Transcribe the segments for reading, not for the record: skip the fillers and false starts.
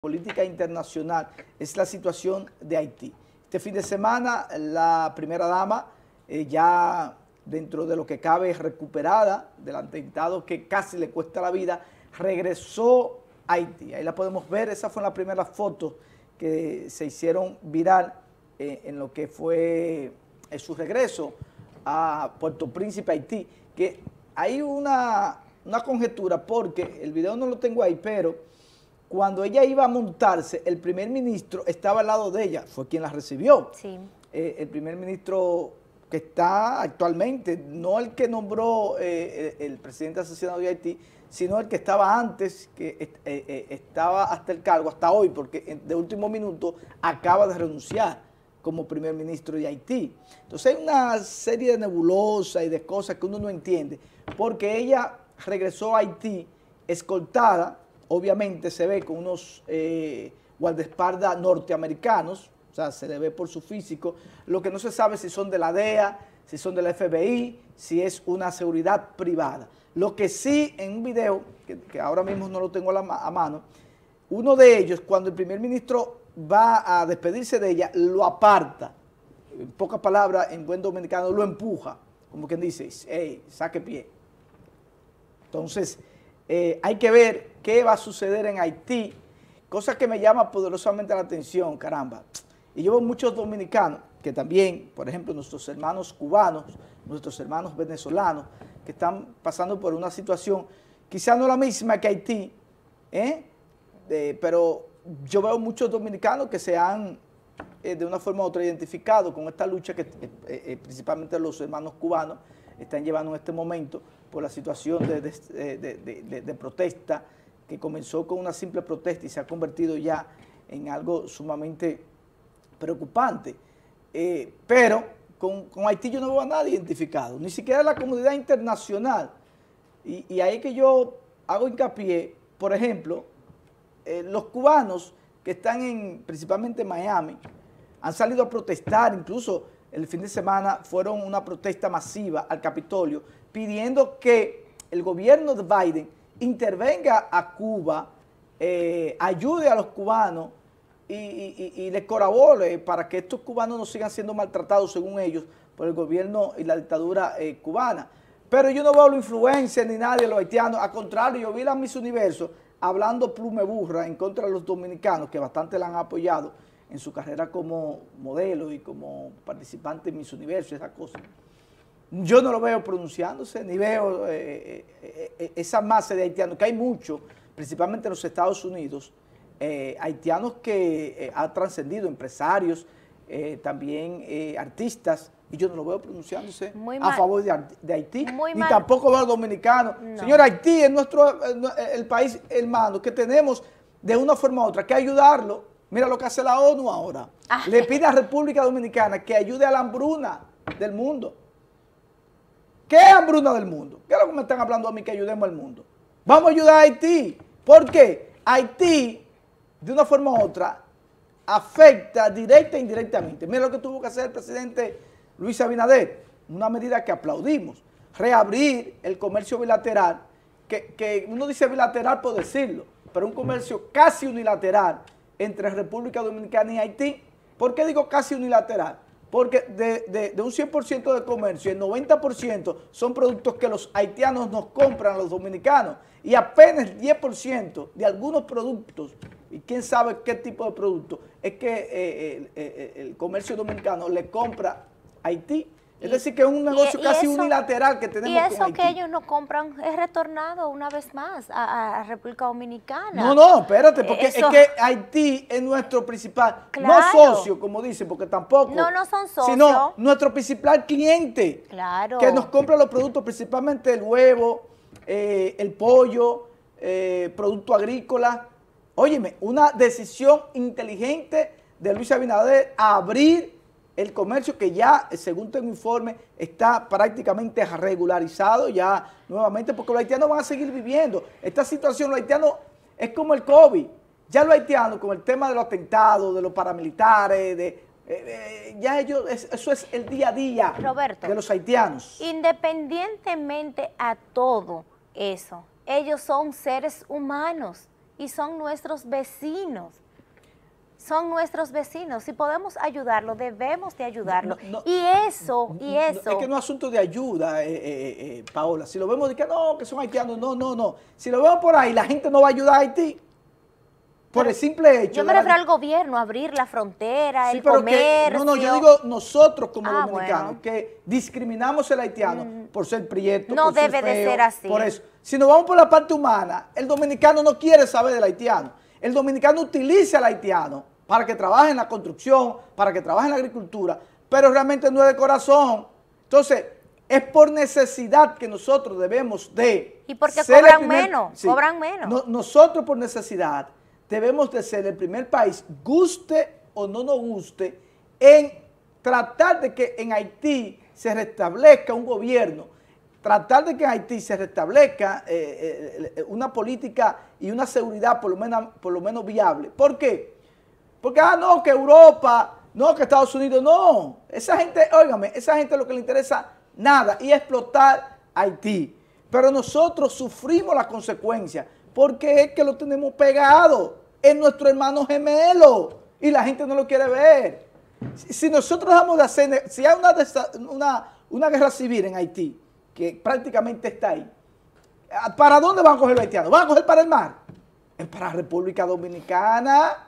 política internacional es la situación de Haití. Este fin de semana la primera dama ya dentro de lo que cabe recuperada del atentado que casi le cuesta la vida, regresó a Haití. Ahí la podemos ver, esa fue la primera foto que se hicieron viral en lo que fue su regreso a Puerto Príncipe, Haití, que hay una conjetura porque el video no lo tengo ahí, pero cuando ella iba a montarse, el primer ministro estaba al lado de ella, fue quien la recibió. Sí. El primer ministro que está actualmente, no el que nombró el presidente asesinado de Haití, sino el que estaba antes, que estaba hasta el cargo, hasta hoy, porque de último minuto acaba de renunciar como primer ministro de Haití. Entonces hay una serie de nebulosas y de cosas que uno no entiende, porque ella regresó a Haití escoltada, obviamente se ve con unos guardaespaldas norteamericanos, o sea, se le ve por su físico, lo que no se sabe si son de la DEA, si son del FBI, si es una seguridad privada. Lo que sí, en un video, que ahora mismo no lo tengo a mano, uno de ellos, cuando el primer ministro va a despedirse de ella, lo aparta, en pocas palabras, en buen dominicano, lo empuja, como quien dice, hey, saque pie. Entonces, hay que ver qué va a suceder en Haití, cosa que me llama poderosamente la atención, caramba. Y yo veo muchos dominicanos que también, por ejemplo, nuestros hermanos cubanos, nuestros hermanos venezolanos, que están pasando por una situación, quizá no la misma que Haití, pero yo veo muchos dominicanos que se han, de una forma u otra, identificado con esta lucha que principalmente los hermanos cubanos están llevando en este momento por la situación de protesta que comenzó con una simple protesta y se ha convertido ya en algo sumamente preocupante. Pero con Haití yo no veo a nadie identificado, ni siquiera la comunidad internacional. Y ahí es que yo hago hincapié, por ejemplo, los cubanos que están principalmente en Miami han salido a protestar, incluso el fin de semana fueron una protesta masiva al Capitolio pidiendo que el gobierno de Biden intervenga a Cuba, ayude a los cubanos y les colabore para que estos cubanos no sigan siendo maltratados, según ellos, por el gobierno y la dictadura cubana. Pero yo no veo la influencia ni nadie de los haitianos, al contrario, yo vi la Miss Universo hablando plume burra en contra de los dominicanos, que bastante la han apoyado en su carrera como modelo y como participante en Miss Universo y esas cosas. Yo no lo veo pronunciándose, ni veo esa masa de haitianos, que hay mucho, principalmente en los Estados Unidos, haitianos que han trascendido, empresarios, también artistas, y yo no lo veo pronunciándose a favor de Haití, ni tampoco veo dominicanos. No. Señor, Haití es el país hermano que tenemos de una forma u otra que ayudarlo. Mira lo que hace la ONU ahora. Le pide a República Dominicana que ayude a la hambruna del mundo. ¿Qué es hambruna del mundo? ¿Qué es lo que me están hablando a mí que ayudemos al mundo? Vamos a ayudar a Haití. ¿Por qué? Haití, de una forma u otra, afecta directa e indirectamente. Mira lo que tuvo que hacer el presidente Luis Abinader, una medida que aplaudimos. Reabrir el comercio bilateral, que uno dice bilateral por decirlo, pero un comercio casi unilateral entre República Dominicana y Haití. ¿Por qué digo casi unilateral? Porque de un 100% de comercio, el 90% son productos que los haitianos nos compran a los dominicanos y apenas el 10% de algunos productos, y quién sabe qué tipo de productos, es que el comercio dominicano le compra a Haití. Es decir, que es un negocio casi unilateral que tenemos con Haití. Y eso que ellos no compran es retornado una vez más a República Dominicana. No, espérate, porque es que Haití es nuestro principal, no socio, como dicen, porque tampoco. No son socios. Sino nuestro principal cliente. Claro. Que nos compra los productos, principalmente el huevo, el pollo, producto agrícola. Óyeme, una decisión inteligente de Luis Abinader a abrir el comercio que ya, según tengo informe, está prácticamente regularizado ya nuevamente, porque los haitianos van a seguir viviendo. Esta situación, los haitianos, es como el COVID. Ya los haitianos, con el tema de los atentados, de los paramilitares, ya ellos, eso es el día a día, Roberto, de los haitianos. Independientemente a todo eso, ellos son seres humanos y son nuestros vecinos. Son nuestros vecinos. Si podemos ayudarlo, debemos de ayudarlo. Y eso. Es que no es asunto de ayuda, Paola. Si lo vemos de que no, que son haitianos, no. Si lo vemos por ahí, la gente no va a ayudar a Haití. Por el simple hecho. Yo me refiero al gobierno, abrir la frontera, el comercio. Yo digo nosotros como dominicanos, que discriminamos al haitiano por ser prieto, no por ser debe feo, de ser así. Por eso. Si nos vamos por la parte humana, el dominicano no quiere saber del haitiano. El dominicano utiliza al haitiano para que trabaje en la construcción, para que trabaje en la agricultura, pero realmente no es de corazón. Entonces, es por necesidad que nosotros debemos de... Y porque cobran menos, sí, cobran menos. Nosotros por necesidad debemos de ser el primer país, guste o no nos guste, en tratar de que en Haití se restablezca un gobierno, tratar de que en Haití se restablezca una política y una seguridad por lo menos viable. ¿Por qué? Porque, no, que Europa, no, que Estados Unidos, no. Esa gente, óigame, esa gente lo que le interesa nada y explotar Haití. Pero nosotros sufrimos las consecuencias porque es que lo tenemos pegado, es nuestro hermano gemelo y la gente no lo quiere ver. Si nosotros dejamos de hacer, si hay una guerra civil en Haití, que prácticamente está ahí, ¿para dónde van a coger los haitianos? ¿Van a coger para el mar? Es para la República Dominicana.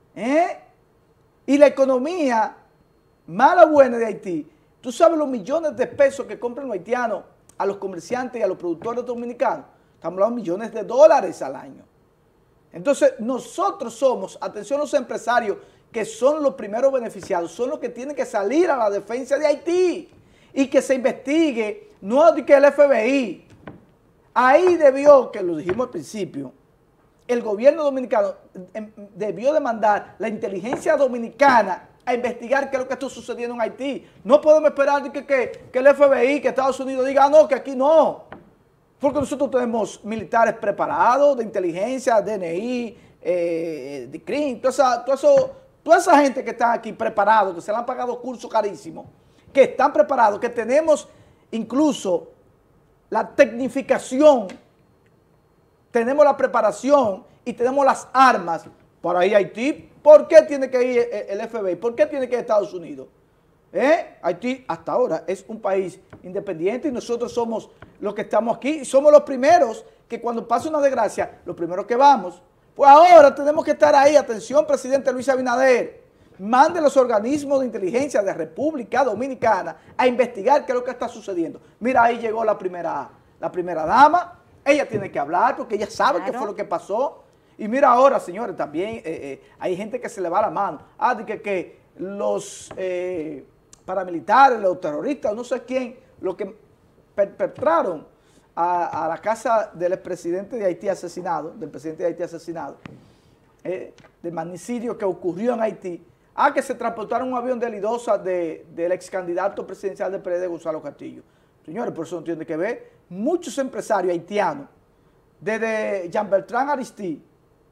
Y la economía mala o buena de Haití, tú sabes los millones de pesos que compran los haitianos a los comerciantes y a los productores dominicanos, estamos hablando de millones de dólares al año. Entonces nosotros somos, atención los empresarios que son los primeros beneficiados, son los que tienen que salir a la defensa de Haití y que se investigue, no de que el FBI, ahí debió, que lo dijimos al principio, el gobierno dominicano debió demandar la inteligencia dominicana a investigar qué es lo que está sucediendo en Haití. No podemos esperar que el FBI, que Estados Unidos diga, no, que aquí no. Porque nosotros tenemos militares preparados, de inteligencia, DNI, de CRIM, toda esa gente que está aquí preparados, que se le han pagado cursos carísimos, que están preparados, que tenemos incluso la tecnificación, tenemos la preparación y tenemos las armas para ir a Haití. ¿Por qué tiene que ir el FBI? ¿Por qué tiene que ir a Estados Unidos? Haití hasta ahora es un país independiente y nosotros somos los que estamos aquí y somos los primeros que cuando pasa una desgracia, los primeros que vamos. Pues ahora tenemos que estar ahí. Atención, presidente Luis Abinader, mande los organismos de inteligencia de República Dominicana a investigar qué es lo que está sucediendo. Mira, ahí llegó la primera dama. Ella tiene que hablar porque ella sabe qué fue lo que pasó. Y mira ahora, señores, también hay gente que se le va la mano. De que los paramilitares, los terroristas, no sé quién, los que perpetraron a la casa del expresidente de Haití asesinado, del presidente de Haití asesinado, del magnicidio que ocurrió en Haití, que se transportaron un avión de Lidosa del ex candidato presidencial del PLD, Gonzalo Castillo. Señores, por eso no tiene que ver. Muchos empresarios haitianos, desde Jean-Bertrand Aristide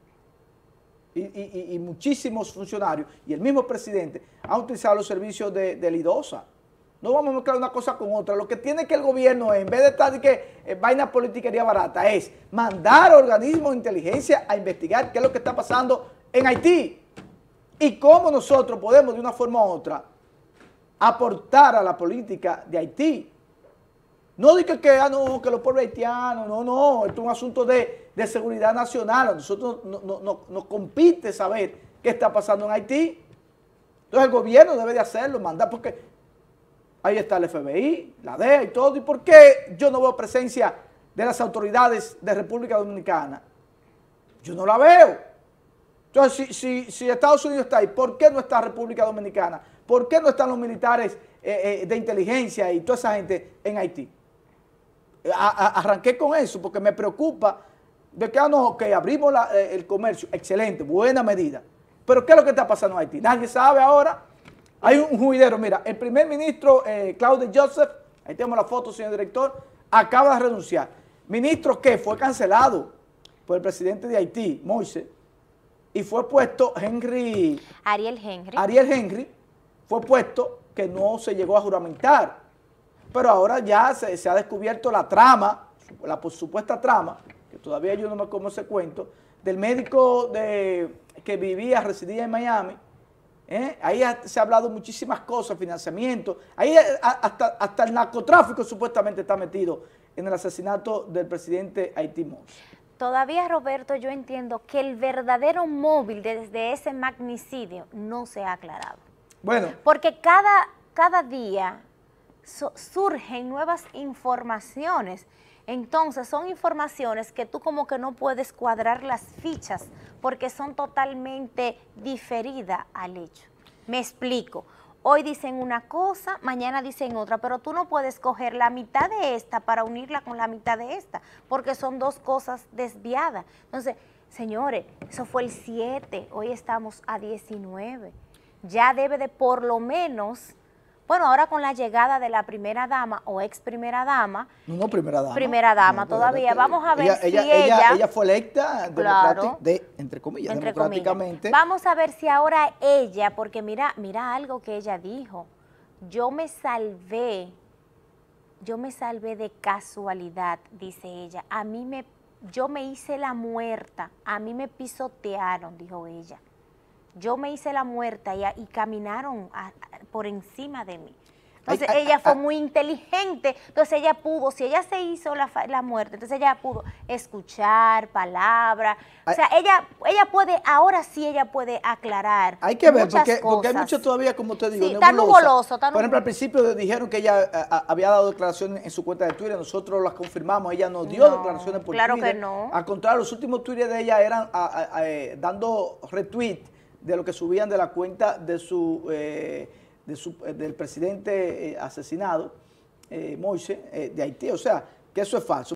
y muchísimos funcionarios, y el mismo presidente, han utilizado los servicios de Lidosa. No vamos a mezclar una cosa con otra. Lo que tiene que el gobierno, en vez de estar de que vaina politiquería barata, es mandar organismos de inteligencia a investigar qué es lo que está pasando en Haití y cómo nosotros podemos, de una forma u otra, aportar a la política de Haití. No diga que los pueblos haitianos, no, esto es un asunto de seguridad nacional. A nosotros nos compite saber qué está pasando en Haití. Entonces el gobierno debe de hacerlo, mandar, porque ahí está el FBI, la DEA y todo. ¿Y por qué yo no veo presencia de las autoridades de República Dominicana? Yo no la veo. Entonces, si Estados Unidos está ahí, ¿por qué no está República Dominicana? ¿Por qué no están los militares de inteligencia y toda esa gente en Haití? Arranqué con eso porque me preocupa de que abrimos el comercio, excelente, buena medida, pero ¿qué es lo que está pasando en Haití? Nadie sabe ahora. Hay un juidero. Mira, el primer ministro Claude Joseph, ahí tenemos la foto, señor director, acaba de renunciar. Ministro que fue cancelado por el presidente de Haití, Moise, y fue puesto Ariel Henry fue puesto, que no se llegó a juramentar. Pero ahora ya se ha descubierto la trama, la supuesta trama, que todavía yo no me como ese cuento, del médico que residía en Miami. Ahí se ha hablado muchísimas cosas, financiamiento. Ahí hasta el narcotráfico supuestamente está metido en el asesinato del presidente Haití Moïse. Todavía, Roberto, yo entiendo que el verdadero móvil desde ese magnicidio no se ha aclarado. Bueno. Porque cada día surgen nuevas informaciones. Entonces, son informaciones que tú como que no puedes cuadrar las fichas porque son totalmente diferidas al hecho. Me explico. Hoy dicen una cosa, mañana dicen otra, pero tú no puedes coger la mitad de esta para unirla con la mitad de esta, porque son dos cosas desviadas. Entonces, señores, eso fue el 7, hoy estamos a 19. Ya debe de por lo menos, bueno, ahora con la llegada de la primera dama o ex primera dama. No, primera dama. Primera dama no, todavía. Vamos a ver si ella fue electa, claro, entre comillas, democráticamente. Vamos a ver si ahora ella, porque mira algo que ella dijo. Yo me salvé de casualidad, dice ella. Yo me hice la muerta, a mí me pisotearon, dijo ella. Yo me hice la muerta y caminaron por encima de mí. Entonces ella fue muy inteligente, entonces ella pudo, si ella se hizo la muerte, entonces ella pudo escuchar palabras, o sea, ella puede, ahora sí ella puede aclarar. Hay que ver, porque hay mucho todavía, como te digo, sí, está nuboloso. Por ejemplo, al principio dijeron que ella había dado declaraciones en su cuenta de Twitter, nosotros las confirmamos, ella nos dio declaraciones por claro Twitter. Que no. Al contrario, los últimos tweets de ella eran dando retweet de lo que subían de la cuenta del presidente asesinado, Moïse, de Haití. O sea, que eso es falso.